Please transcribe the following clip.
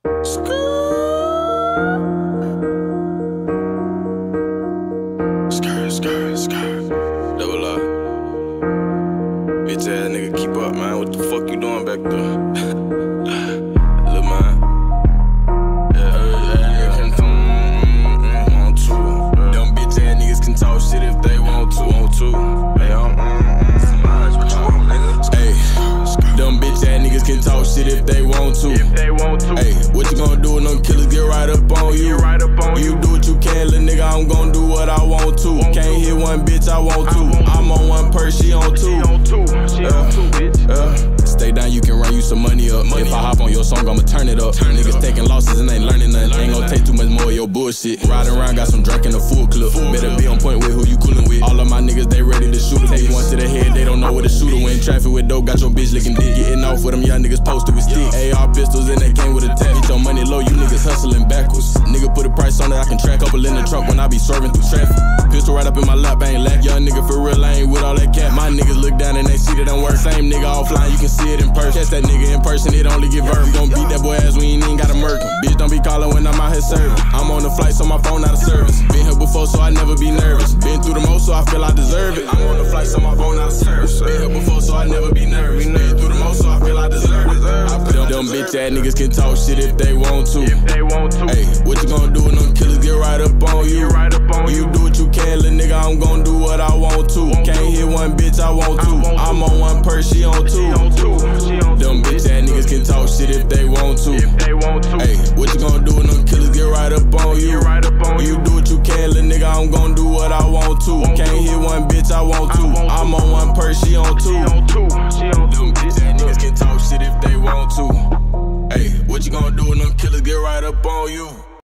Skirt. Double up. Bitch ass nigga, keep up, man. What the fuck you doing back there? Lil' man. Want to. Them bitch ass niggas can talk shit if they want to. Hey, them bitch ass niggas can talk shit if they want to. Hey, what you gonna do when them killers get right up on you? You do what you can, little nigga, I'm gonna do what I want to. Can't hit one bitch, I want to. I'm on one purse, she on two. Stay down, you can run you some money up. If I hop on your song, I'ma turn it up. Niggas taking losses and ain't learning nothing. Ain't gon' take too much more of your bullshit. Riding around, got some drink in a full clip. Better be on point with who you coolin' with. All of my niggas, they ready to shoot a bitch. One to the head, they don't know where to shoot her. When traffic with dope, got your bitch licking dick. Getting off with them young niggas posted with sticks. AR pistols and they came with a tech. Get your money low, you niggas hustling backwards. Nigga put a price on it, I can track. Couple in the trunk when I be swerving through traffic. Pistol right up in my lap, I ain't lack. Young nigga for real, I ain't with all that cap. My niggas look down and they see that I'm worth. Same nigga offline, you can see it in person. Catch that nigga in person, it only get verb. Gon' beat that boy ass, we ain't even gotta murk him. Bitch, don't be calling when I'm out here serving. I'm on the flight, so my phone out of service. Been here before, so I never be nervous. Been through the most, so I feel I deserve it. I'm on the flight, so my phone out of service. Been here before, so I never be nervous. Been through the most, so I feel I deserve it. Them bitch ass niggas can talk shit if they want to. Hey, what you gonna do when them killers get right up on you? You do what you can, little nigga, I'm gonna do what I want to. Can't hit one bitch, I want to. I'm on one purse, she on two. Them bitch ass niggas can talk shit if they want to. Hey, what you gonna do when them killers get right up on you? You do what you can, little nigga, I'm gonna do what I want to. Can't hit one bitch, I want to. I'm on one purse, she on two. Them bitch ass niggas can talk shit if they want to. Hey, what you gonna do when them killers get right up on you?